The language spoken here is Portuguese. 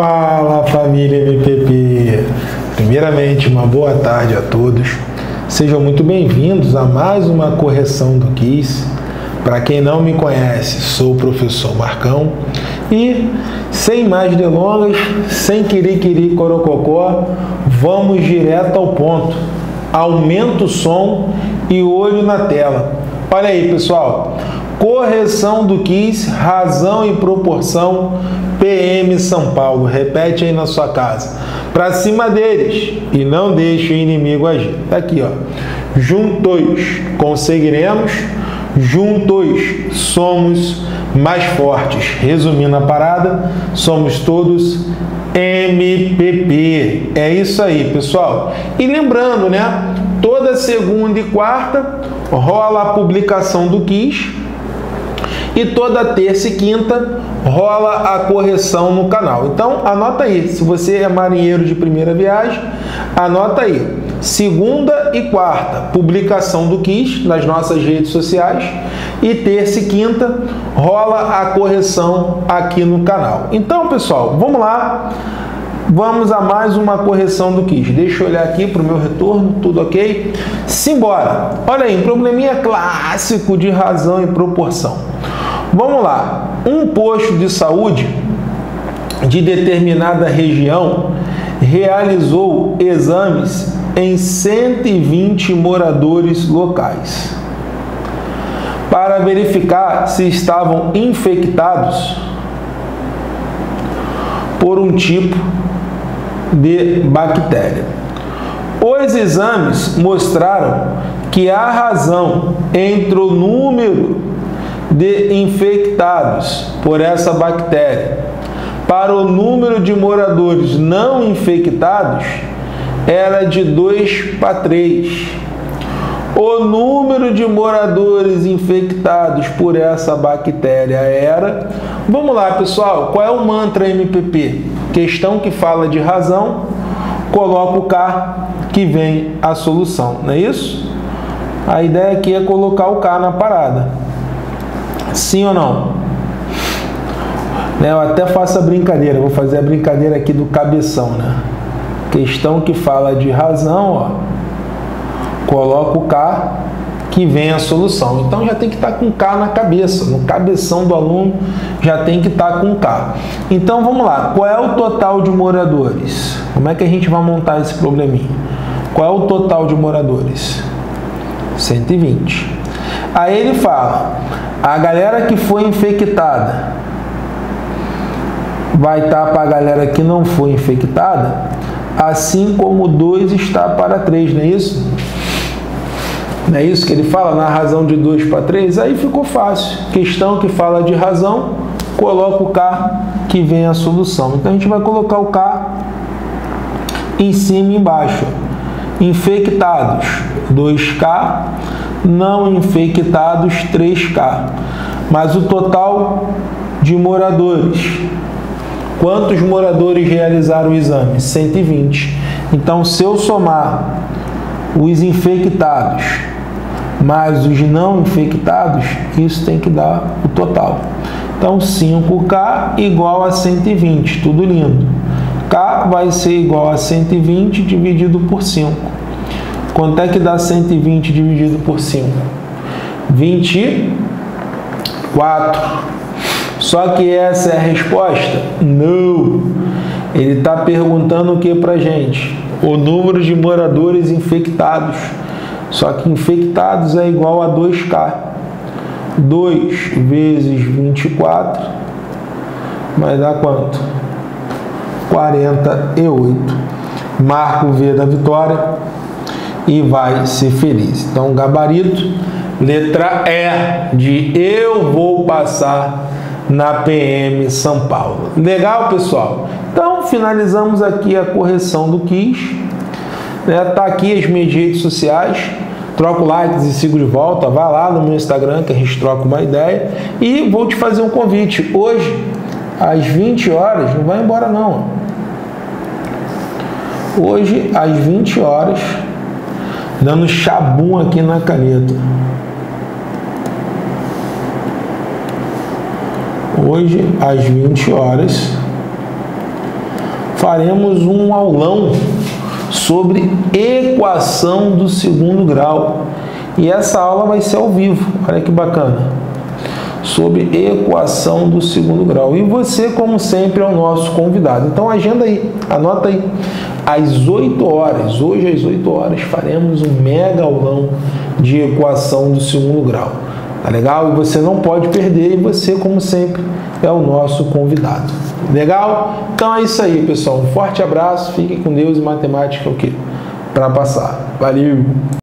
Fala, família MPP! Primeiramente, uma boa tarde a todos. Sejam muito bem-vindos a mais uma correção do quiz. Para quem não me conhece, sou o professor Marcão e, sem mais delongas, sem querer corococó, vamos direto ao ponto. Aumenta o som e olho na tela. Olha aí, pessoal. Correção do quiz, razão e proporção, PM São Paulo. Repete aí na sua casa. Para cima deles e não deixe o inimigo agir. Tá aqui, ó. Juntos conseguiremos, juntos somos mais fortes. Resumindo a parada, somos todos MPP. É isso aí, pessoal. E lembrando, né? Toda segunda e quarta rola a publicação do quiz. E toda terça e quinta rola a correção no canal. Então, anota aí. Se você é marinheiro de primeira viagem, anota aí. Segunda e quarta, publicação do quiz nas nossas redes sociais. E terça e quinta rola a correção aqui no canal. Então, pessoal, vamos lá. Vamos a mais uma correção do quiz. Deixa eu olhar aqui para o meu retorno, tudo ok? Simbora! Olha aí, um probleminha clássico de razão e proporção. Vamos lá. Um posto de saúde de determinada região realizou exames em 120 moradores locais para verificar se estavam infectados por um tipo de bactéria. Os exames mostraram que a razão entre o número de infectados por essa bactéria para o número de moradores não infectados era de 2 para 3. O número de moradores infectados por essa bactéria era... Vamos lá, pessoal. Qual é o mantra MPP? Questão que fala de razão, coloca o K que vem a solução. Não é isso? A ideia aqui é colocar o K na parada. Sim ou não? Eu até faço a brincadeira. Vou fazer a brincadeira aqui do cabeção, né? Questão que fala de razão, ó. Coloca o K que vem a solução. Então já tem que estar com K na cabeça. No cabeção do aluno já tem que estar com K. Então vamos lá. Qual é o total de moradores? Como é que a gente vai montar esse probleminha? Qual é o total de moradores? 120. Aí ele fala, a galera que foi infectada vai estar para a galera que não foi infectada, assim como 2 está para 3, não é isso? Não é isso que ele fala, na razão de 2 para 3? Aí ficou fácil. Questão que fala de razão, coloca o K que vem a solução. Então a gente vai colocar o K em cima e embaixo. Infectados, 2K. Não infectados, 3K. Mas o total de moradores. Quantos moradores realizaram o exame? 120. Então, se eu somar os infectados mais os não infectados, isso tem que dar o total. Então, 5K igual a 120. Tudo lindo. K vai ser igual a 120 dividido por 5. Quanto é que dá 120 dividido por 5? 24. Só que essa é a resposta? Não. Ele está perguntando o que para a gente? O número de moradores infectados. Só que infectados é igual a 2K. 2 vezes 24 vai dar quanto? 48. Marca o V da vitória e vai ser feliz. Então, gabarito, letra E de eu vou passar na PM São Paulo. Legal, pessoal? Então, finalizamos aqui a correção do quiz. Tá aqui as minhas redes sociais. Troca o like e sigo de volta. Vai lá no meu Instagram que a gente troca uma ideia. E vou te fazer um convite. Hoje, às 20 horas, não vai embora não. Hoje, às 20 horas... dando chabum aqui na caneta. Hoje, às 20 horas, faremos um aulão sobre equação do segundo grau. E essa aula vai ser ao vivo, olha que bacana, sobre equação do segundo grau. E você, como sempre, é o nosso convidado. Então, agenda aí, anota aí. Às 8 horas, hoje às 8 horas, faremos um mega aulão de equação do segundo grau. Tá legal? E você não pode perder, e você, como sempre, é o nosso convidado. Legal? Então é isso aí, pessoal. Um forte abraço, fiquem com Deus, e matemática é o quê? Para passar. Valeu!